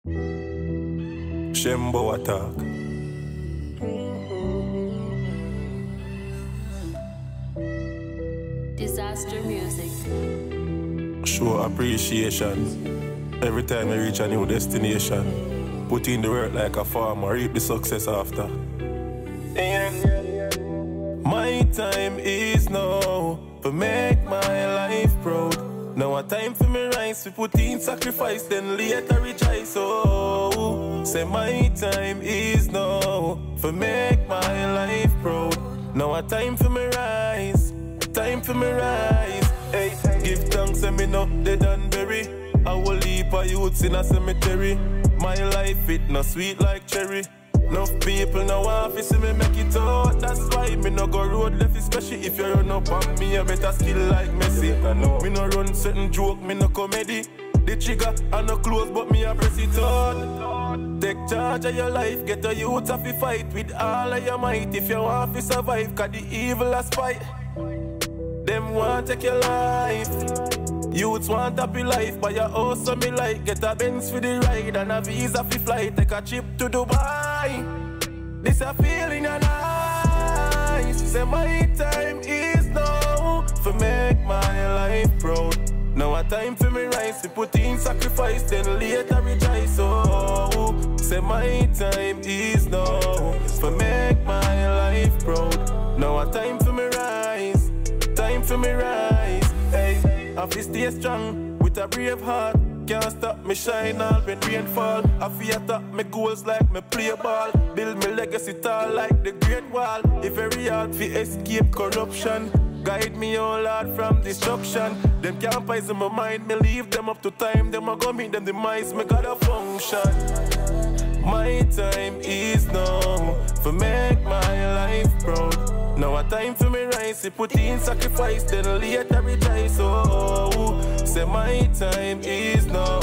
Shembo attack. Disaster music. Show appreciation every time you reach a new destination. Put in the work like a farmer, reap the success after. My time is now to make my life proud. Now a time for me rise, we put in sacrifice, then later rejoice. Oh, say my time is now for make my life proud. Now a time for me rise, time for me rise. Hey, give thanks and me no dead and bury. I will leap a youths in a cemetery. My life it no sweet like cherry. Enough people now want to see me make it out. That's why me no go road left, especially if you run up on me. I better skill like Messi. Me no run certain joke, me no comedy. The trigger I no close, but me a press it out. Take charge of your life, get a youth off the fight with all of your might. If you want to survive, cause the evil a spite. Them want take your life. Youths want happy life, but your house so me like. Get a Benz for the ride and a visa for flight. Take a trip to Dubai. This a feeling nice. Say my time is now for make my life proud. Now a time for me rise, to put in sacrifice, then later rejoice. Oh, say my time is now for make my life proud. Now a time for me rise, time for me rise. Hey. I feel stay strong with a brave heart. Can't stop me shine all when rain fall. I feel attack my goals like me play ball. Build me legacy tall like the Great Wall. If very hard to escape corruption, guide me all Lord from destruction. Them can't poison my mind, me leave them up to time. Them a go meet them demise, me gotta function. My time is now for make my life proud. Now a time for me rise, to put in sacrifice, then later rejoice. Oh, say my time is now